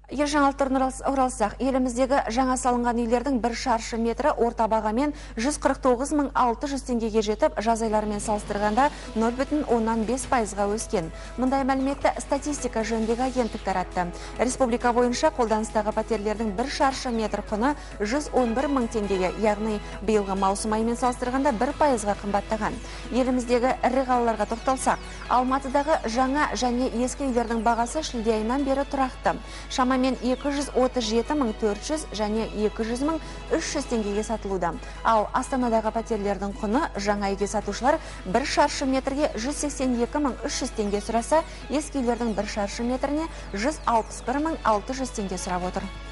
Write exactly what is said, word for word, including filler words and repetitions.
Ел жаңалықтарына оралсақ, еліміздегі жаңа салынған үйлердің бір шаршы метрі орта бағамен жүз қырық тоғыз мың алты жүз теңгеге жетіп, жаз айларымен салыстырғанда нөл бүтін оннан бес пайызға өскен. Мұндай мәліметті статистика жөніндегі агенттік таратты. Республика бойынша қолданыстағы пәтерлердің бір шаршы метр құны жүз он бір мың теңгеге, яғни биылғы маусым айымен салыстырғанда бір пайызға қымбаттаған. Еліміздегі ірі қалаларға тоқталсақ, Алматыдағы жаңа және ескі үйлердің бағасы шілде айынан бері тұрақты. Шамамен екі жүз отыз жеті мың төрт жүз және екі жүз мың үш жүз теңгеге сатылуда. Ал Астанадағы пәтерлердің құны жаңа үйге сатушылар бір шаршы метрге жүз сексен екі мың үш жүз теңге сұраса, ескі үйлердің бір шаршы метріне жүз алпыс бір мың алты жүз теңге сұрап отыр.